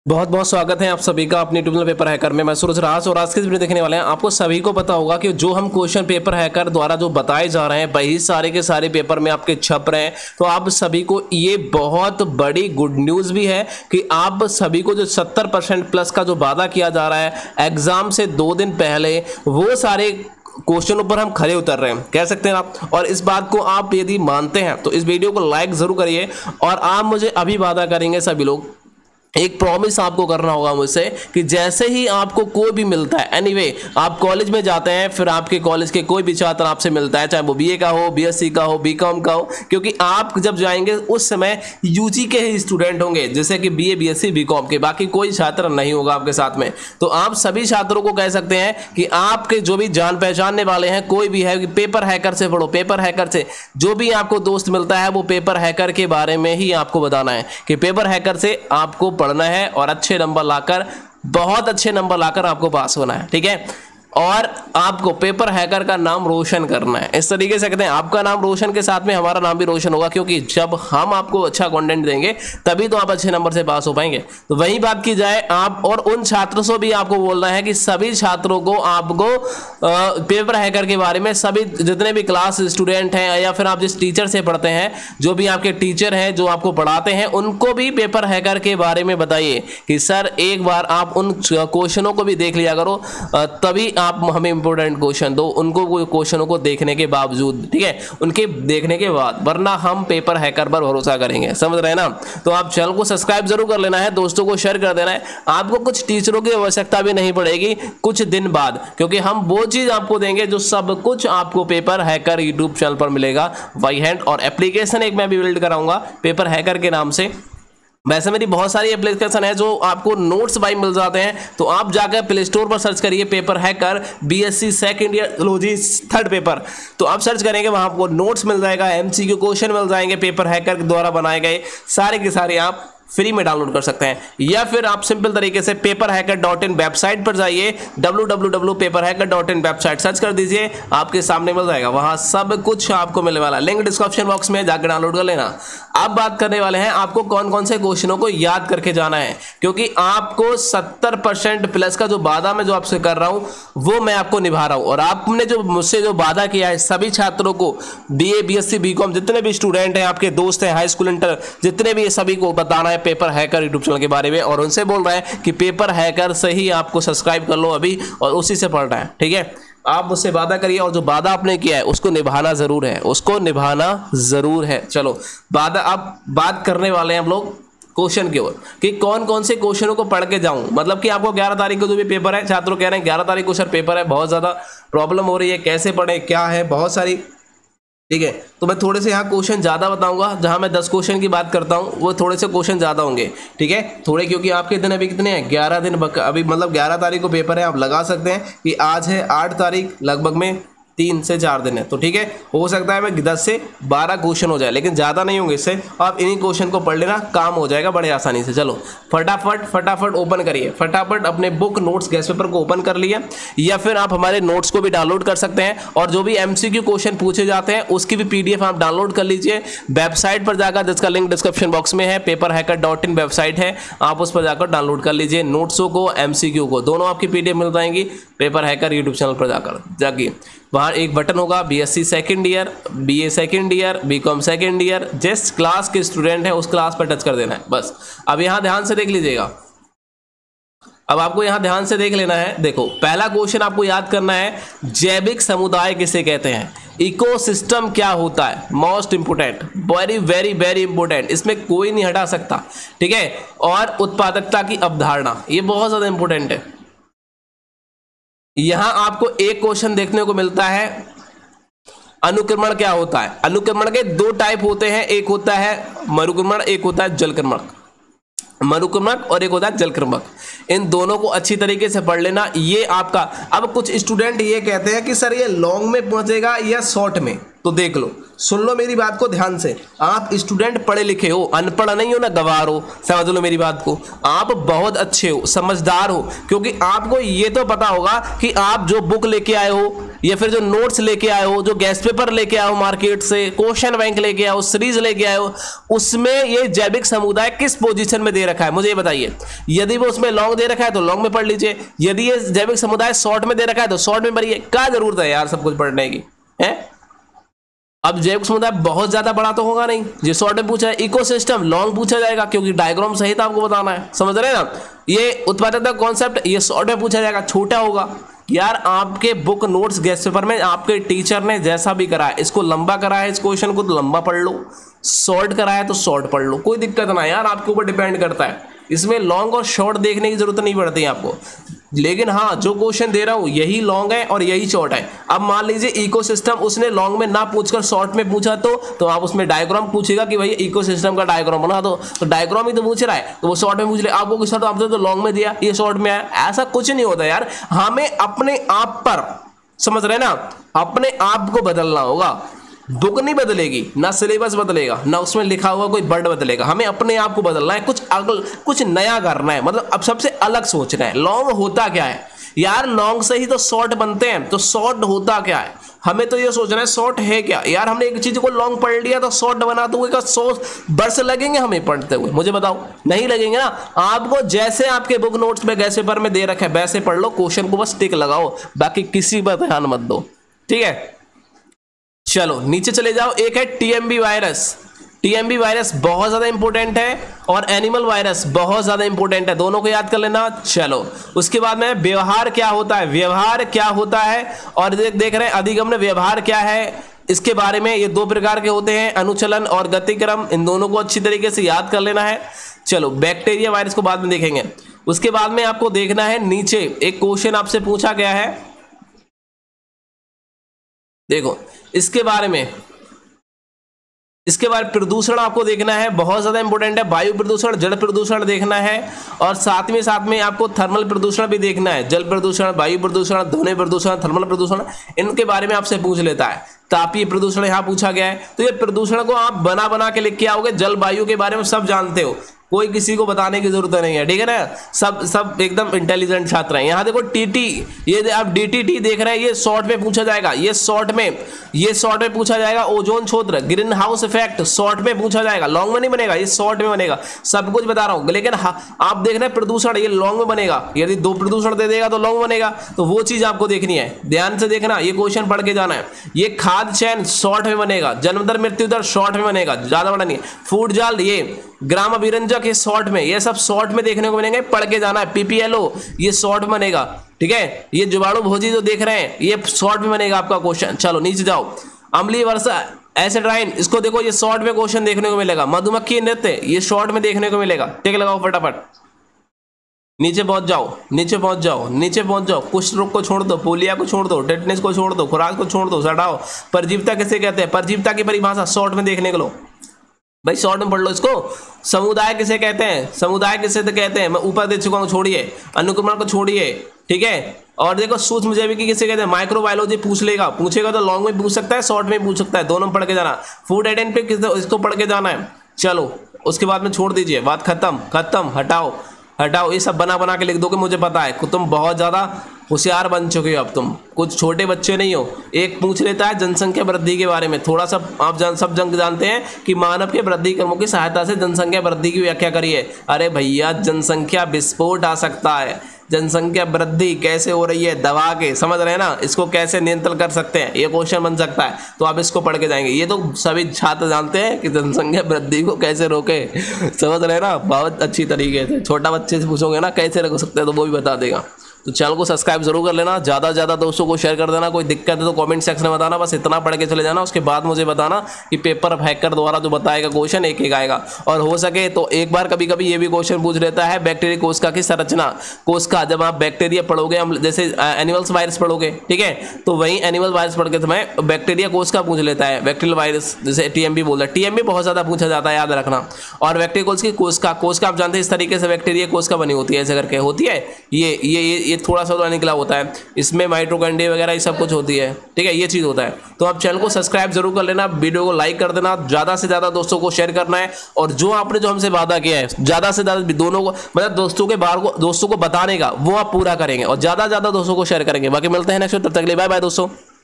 बहुत बहुत स्वागत है आप सभी का अपने ट्यूबल पेपर हैकर में। मैं सूरज राज और आज के वीडियो देखने वाले हैं। आपको सभी को पता होगा कि जो हम क्वेश्चन पेपर हैकर द्वारा जो बताए जा रहे हैं वही सारे के सारे पेपर में आपके छप रहे हैं। तो आप सभी को ये बहुत बड़ी गुड न्यूज़ भी है कि आप सभी को जो 70% प्लस का जो वादा किया जा रहा है एग्जाम से 2 दिन पहले, वो सारे क्वेश्चनों पर हम खरे उतर रहे हैं, कह सकते हैं आप। और इस बात को आप यदि मानते हैं तो इस वीडियो को लाइक जरूर करिए। और आप मुझे अभी वादा करेंगे सभी लोग, एक प्रॉमिस आपको करना होगा मुझसे कि जैसे ही आपको कोई भी मिलता है, एनीवे आप कॉलेज में जाते हैं, फिर आपके कॉलेज के कोई भी छात्र आपसे मिलता है, चाहे वो बीए का हो, बीएससी का हो, बीकॉम का हो, क्योंकि आप जब जाएंगे उस समय यूजी के ही स्टूडेंट होंगे, जैसे कि बीए बीएससी बीकॉम के, बाकी कोई छात्र नहीं होगा आपके साथ में। तो आप सभी छात्रों को कह सकते हैं कि आपके जो भी जान पहचानने वाले हैं, कोई भी है, कि पेपर हैकर से पढ़ो। पेपर हैकर से जो भी आपको दोस्त मिलता है वो पेपर हैकर के बारे में ही आपको बताना है कि पेपर हैकर से आपको पढ़ना है और अच्छे नंबर लाकर, बहुत अच्छे नंबर लाकर आपको पास होना है, ठीक है। और आपको पेपर हैकर का नाम रोशन करना है। इस तरीके से कहते हैं आपका नाम रोशन के साथ में हमारा नाम भी रोशन होगा, क्योंकि जब हम आपको अच्छा कंटेंट देंगे तभी तो आप अच्छे नंबर से पास हो पाएंगे। तो वही बात की जाए आप, और उन छात्रों से भी आपको बोलना है कि सभी छात्रों को आपको पेपर हैकर के बारे में, सभी जितने भी क्लास स्टूडेंट हैं या फिर आप जिस टीचर से पढ़ते हैं, जो भी आपके टीचर हैं जो आपको पढ़ाते हैं, उनको भी पेपर हैकर के बारे में बताइए कि सर एक बार आप उन क्वेश्चनों को भी देख लिया करो, तभी आप हमें इंपॉर्टेंट क्वेश्चन दो उनको, क्वेश्चनों को देखने के बावजूद, ठीक है, उनके देखने के बाद, वरना हम पेपर हैकर पर भरोसा करेंगे, समझ रहे हैं ना। तो आप चैनल को सब्सक्राइब जरूर कर लेना है, दोस्तों को शेयर कर देना है। आपको कुछ टीचरों की आवश्यकता भी नहीं पड़ेगी कुछ दिन बाद, क्योंकि हम वो चीज आपको देंगे जो सब कुछ आपको पेपर हैकर यूट्यूब चैनल पर मिलेगा बाई हैंड। और एप्लीकेशन एक मैं भी बिल्ड कराऊंगा पेपर हैकर के नाम से। वैसे मेरी बहुत सारी एप्लीकेशन है जो आपको नोट्स बाई मिल जाते हैं, तो आप जाकर प्ले स्टोर पर सर्च करिए paper hacker BSc second year zoology 3rd paper, तो आप सर्च करेंगे, वहां आपको नोट्स मिल जाएगा, एमसीक्यू क्वेश्चन मिल जाएंगे, पेपर हैकर द्वारा बनाए गए सारे के सारे आप फ्री में डाउनलोड कर सकते हैं। या फिर आप सिंपल तरीके से paperhacker.in वेबसाइट पर जाइए, www.paperhacker.in वेबसाइट सर्च कर दीजिए, आपके सामने मिल जाएगा, वहां सब कुछ आपको मिलने वाला है। लिंक डिस्क्रिप्शन बॉक्स में जाकर डाउनलोड कर लेना। अब बात करने वाले हैं आपको कौन कौन से क्वेश्चनों को याद करके जाना है, क्योंकि आपको 70% प्लस का जो वादा मैं जो आपसे कर रहा हूं वो मैं आपको निभा रहा हूं। और आपने जो मुझसे जो वादा किया है सभी छात्रों को, बीए बीएससी बीकॉम जितने भी स्टूडेंट हैं, आपके दोस्त हैं, हाई स्कूल इंटर जितने भी, सभी को बताना है पेपर हैकर यूट्यूब चैनल के बारे में। और उनसे बोल रहा है कि पेपर हैकर से ही आपको सब्सक्राइब कर लो अभी और उसी से पढ़ना है, ठीक है। आप मुझसे वादा करिए और जो वादा आपने किया है उसको निभाना जरूर है, उसको निभाना जरूर है। चलो वादा, अब बात करने वाले हैं हम लोग क्वेश्चन की ओर कि कौन कौन से क्वेश्चनों को पढ़ के जाऊं। मतलब कि आपको 11 तारीख को जो भी पेपर है, छात्रों कह रहे हैं 11 तारीख को सर पेपर है, बहुत ज्यादा प्रॉब्लम हो रही है, कैसे पढ़े, क्या है, बहुत सारी, ठीक है। तो मैं थोड़े से यहाँ क्वेश्चन ज़्यादा बताऊंगा, जहाँ मैं 10 क्वेश्चन की बात करता हूँ वो थोड़े से क्वेश्चन ज़्यादा होंगे, ठीक है, थोड़े, क्योंकि आपके दिन अभी कितने हैं, 11 दिन अभी, मतलब 11 तारीख को पेपर है। आप लगा सकते हैं कि आज है 8 तारीख, लगभग में 3 से 4 दिन है, तो ठीक है, हो सकता है मैं 10 से 12 क्वेश्चन हो जाए, लेकिन ज़्यादा नहीं होंगे इससे। आप इन्हीं क्वेश्चन को पढ़ लेना, काम हो जाएगा बड़े आसानी से। चलो फटाफट ओपन करिए, फटाफट अपने बुक नोट्स गैस पेपर को ओपन कर लिया, या फिर आप हमारे नोट्स को भी डाउनलोड कर सकते हैं। और जो भी एमसीक्यू क्वेश्चन पूछे जाते हैं उसकी भी पीडीएफ आप डाउनलोड कर लीजिए वेबसाइट पर जाकर, जिसका लिंक डिस्क्रिप्शन बॉक्स में है, paperhacker.in वेबसाइट है, आप उस पर जाकर डाउनलोड कर लीजिए नोट्सों को, एमसीक्यू को, दोनों आपकी पीडीएफ मिल जाएंगी पेपर हैकर यूट्यूब चैनल पर जाके वहाँ एक बटन होगा BSc second year, BA second year, BCom second year, जिस क्लास के स्टूडेंट है उस क्लास पर टच कर देना है बस। अब यहाँ ध्यान से देख लीजिएगा, अब आपको यहाँ ध्यान से देख लेना है। देखो पहला क्वेश्चन आपको याद करना है, जैविक समुदाय किसे कहते हैं, इकोसिस्टम क्या होता है, most important, very very very important, इसमें कोई नहीं हटा सकता, ठीक है। और उत्पादकता की अवधारणा, ये बहुत ज्यादा इंपोर्टेंट है। यहां आपको एक क्वेश्चन देखने को मिलता है, अनुक्रमण क्या होता है। अनुक्रमण के 2 टाइप होते हैं, एक होता है मरुक्रमण, एक होता है जलक्रमण। मरुक्रमक और एक होता है जलक्रमक, इन दोनों को अच्छी तरीके से पढ़ लेना। ये आपका, अब कुछ स्टूडेंट ये कहते हैं कि सर ये लॉन्ग में पहुंचेगा या शॉर्ट में, तो देख लो, सुन लो मेरी बात को ध्यान से। आप स्टूडेंट पढ़े लिखे हो, अनपढ़ नहीं हो ना गवार हो, समझ लो मेरी बात को। आप बहुत अच्छे हो, समझदार हो, क्योंकि आपको ये तो पता होगा कि आप जो बुक लेके आए हो या फिर जो नोट्स लेके आए हो, जो गेस्ट पेपर लेके आए हो मार्केट से, क्वेश्चन बैंक लेके आए हो, सीरीज लेके आए हो, उसमें ये जैविक समुदाय किस पोजीशन में दे रखा है मुझे ये बताइए। यदि वो उसमें लॉन्ग दे रखा है तो लॉन्ग में पढ़ लीजिए, यदि ये जैविक समुदाय शॉर्ट में दे रखा है तो शॉर्ट में पढ़िए। क्या जरूरत है यार सब कुछ पढ़ने की है। अब जैविक समुदाय बहुत ज्यादा बड़ा तो होगा नहीं, जो शॉर्ट में पूछा है। इकोसिस्टम लॉन्ग पूछा जाएगा क्योंकि डायग्राम सहित आपको बताना है, समझ रहे हैं ना। ये उत्पादकता कॉन्सेप्ट ये शॉर्ट में पूछा जाएगा, छोटा होगा यार। आपके बुक नोट्स गेस्ट पेपर में आपके टीचर ने जैसा भी करा है, इसको लंबा करा है, इस क्वेश्चन को तो लंबा पढ़ लो, शॉर्ट करा है तो शॉर्ट पढ़ लो, कोई दिक्कत ना यार, आपके ऊपर डिपेंड करता है। इसमें लॉन्ग और शॉर्ट देखने की जरूरत नहीं पड़ती है आपको। लेकिन हाँ, जो क्वेश्चन दे रहा हूं यही लॉन्ग है और यही शॉर्ट है। अब मान लीजिए इकोसिस्टम उसने लॉन्ग में ना पूछकर शॉर्ट में पूछा तो आप उसमें डायग्राम पूछेगा कि भाई इकोसिस्टम का डायग्राम बना दो, तो डायग्राम ही तो पूछ रहा है तो वो शॉर्ट में पूछ ले। आपको किस आपने तो लॉन्ग में दिया, ये शॉर्ट में आया, ऐसा कुछ नहीं होता यार। हमें अपने आप पर, समझ रहे ना, अपने आप को बदलना होगा। बुक नहीं बदलेगी, ना सिलेबस बदलेगा, ना उसमें लिखा हुआ कोई वर्ड बदलेगा। हमें अपने आप को बदलना है, कुछ नया करना है, मतलब अब सबसे अलग सोचना है। लॉन्ग होता क्या है यार, लॉन्ग से ही तो शॉर्ट बनते हैं, तो शॉर्ट होता क्या है हमें तो ये सोचना है, शॉर्ट है क्या यार। हमने एक चीज को लॉन्ग पढ़ लिया तो शॉर्ट बना तो 100 वर्ष लगेंगे हमें पढ़ते हुए, मुझे बताओ, नहीं लगेंगे ना। आपको जैसे आपके बुक नोट्स में गैस पेपर में दे रखा है वैसे पढ़ लो, क्वेश्चन को बस टिक लगाओ, बाकी किसी पर ध्यान मत दो, ठीक है। चलो नीचे चले जाओ। एक है टीएमबी वायरस। टीएमबी वायरस बहुत ज्यादा इंपॉर्टेंट है और एनिमल वायरस बहुत ज्यादा इंपॉर्टेंट है, दोनों को याद कर लेना। चलो उसके बाद में व्यवहार क्या होता है, व्यवहार क्या होता है, और देख रहे हैं अधिगमन व्यवहार क्या है, इसके बारे में। ये 2 प्रकार के होते हैं, अनुचलन और गतिक्रम, इन दोनों को अच्छी तरीके से याद कर लेना है। चलो बैक्टीरिया वायरस को बाद में देखेंगे। उसके बाद में आपको देखना है नीचे एक क्वेश्चन आपसे पूछा गया है, देखो इसके बारे में, इसके बाद प्रदूषण आपको देखना है, बहुत ज्यादा इंपॉर्टेंट है। वायु प्रदूषण, जल प्रदूषण देखना है, और साथ में आपको थर्मल प्रदूषण भी देखना है। जल प्रदूषण, वायु प्रदूषण, ध्वनि प्रदूषण, थर्मल प्रदूषण, इनके बारे में आपसे पूछ लेता है। तापीय प्रदूषण यहाँ पूछा गया है, तो ये प्रदूषण को आप बना के लिख के आओगे। जल वायु के बारे में सब जानते हो, कोई किसी को बताने की जरूरत नहीं है, ठीक है ना। सब एकदम इंटेलिजेंट छात्र हैं। यहाँ देखो टीटी, ये आप डीटीटी देख रहे हैं, ये शॉर्ट में पूछा जाएगा, ये शॉर्ट में पूछा जाएगा। ओजोन क्षेत्र, ग्रीन हाउस इफेक्ट शॉर्ट में पूछा जाएगा, लॉन्ग में नहीं बनेगा, ये शॉर्ट में बनेगा। सब कुछ बता रहा हूँ, लेकिन आप देख रहे हैं प्रदूषण, ये लॉन्ग में बनेगा। यदि 2 प्रदूषण दे देगा तो लॉन्ग बनेगा, तो वो चीज आपको देखनी है, ध्यान से देखना, ये क्वेश्चन पढ़ के जाना है। ये खाद्य चयन शॉर्ट में बनेगा, जन्म दर मृत्यु दर शॉर्ट में बनेगा, ज्यादा बड़ा नहीं है। फूड जाल, ये ग्राम अभिरंजक के शॉर्ट में, ये सब शॉर्ट में देखने को मिलेंगे, पढ़ के जाना है। पीपीएलओ ये शॉर्ट में बनेगा, ठीक है। ये जीवाणु भोजी जो देख रहे हैं ये शॉर्ट में बनेगा आपका क्वेश्चन। चलो नीचे जाओ। अम्लीय वर्षा, एसिड्राइन, इसको देखो, ये शॉर्ट में क्वेश्चन देखने को मिलेगा। मधुमक्खी नृत्य, ये शॉर्ट में देखने को मिलेगा, टिक लगाओ फटाफट। नीचे पहुंच जाओ। कुष्ठ रोग को छोड़ दो, पोलिया को छोड़ दो, टेटनेस को छोड़ दो, खुराक को छोड़ दो, हटाओ। परजीवता किसे कहते हैं, परजीवता की परिभाषा शॉर्ट में देखने को लो भाई, शॉर्ट में पढ़ लो इसको। समुदाय किसे कहते हैं, समुदाय किसे तो कहते हैं, मैं ऊपर दे चुका हूं, छोड़िए। अनुक्रमण को छोड़िए, ठीक है। और देखो सूक्ष्म जैविकी किसे कहते हैं, माइक्रोबायोलॉजी पूछेगा तो लॉन्ग में पूछ सकता है, शॉर्ट में पूछ सकता है, दोनों पढ़ के जाना। फूड आइडेंटिटी इसको पढ़ के जाना है। चलो उसके बाद में छोड़ दीजिए, बात खत्म, हटाओ। ये सब बना के लिख दोगे, मुझे पता है तुम बहुत ज्यादा होशियार बन चुके हो। अब तुम कुछ छोटे बच्चे नहीं हो। एक पूछ लेता है जनसंख्या वृद्धि के बारे में, थोड़ा सा आप सब जानते हैं कि मानव के वृद्धि क्रमों की सहायता से जनसंख्या वृद्धि की व्याख्या करिए। अरे भैया, जनसंख्या विस्फोट आ सकता है, जनसंख्या वृद्धि कैसे हो रही है दबा के, समझ रहे हैं ना, इसको कैसे नियंत्रण कर सकते हैं, ये क्वेश्चन बन सकता है। तो आप इसको पढ़ के जाएंगे। ये तो सभी छात्र जानते हैं कि जनसंख्या वृद्धि को कैसे रोके, समझ रहे हैं ना, बहुत अच्छी तरीके से। छोटा बच्चे से पूछोगे ना कैसे रोक सकते हैं तो वो भी बता देगा। तो चैनल को सब्सक्राइब जरूर कर लेना, ज़्यादा से ज़्यादा दोस्तों को शेयर कर देना। कोई दिक्कत है तो कमेंट सेक्शन में बताना, बस इतना पढ़ के चले जाना। उसके बाद मुझे बताना कि पेपर हैकर द्वारा जो बताएगा क्वेश्चन एक आएगा। और हो सके तो एक बार कभी कभी ये भी क्वेश्चन पूछ लेता है बैक्टीरिया कोशिका की संरचना। कोशिका, जब आप बैक्टीरिया पढ़ोगे, हम जैसे एनिमल्स वायरस पढ़ोगे, ठीक है, तो वही एनिमल वायरस पढ़ के समय बैक्टीरिया कोशिका पूछ लेता है, बैक्टीरियल वायरस, जैसे टीएमबी बोल रहा है। टीएमबी बहुत ज़्यादा पूछा जाता है, याद रखना। और बैक्टीरिया कोशिका आप जानते हैं इस तरीके से बैक्टीरिया कोशिका बनी होती है, ऐसे करके होती है। ये थोड़ा सा निकला होता है, इसमें माइटोकॉन्ड्रिया वगैरह ये सब कुछ होती है, ठीक है, ये चीज होता है। तो आप चैनल को सब्सक्राइब जरूर कर लेना, वीडियो को लाइक कर देना, ज्यादा से ज्यादा दोस्तों को शेयर करना है। और जो आपने जो हमसे वादा किया है, ज्यादा से ज्यादा दोनों को, मतलब दोस्तों को बताने का, वो आप पूरा करेंगे और ज्यादा से ज्यादा दोस्तों को शेयर करेंगे। बाकी मिलते हैं नेक्स्ट, तब तक के लिए बाय बाय दोस्तों।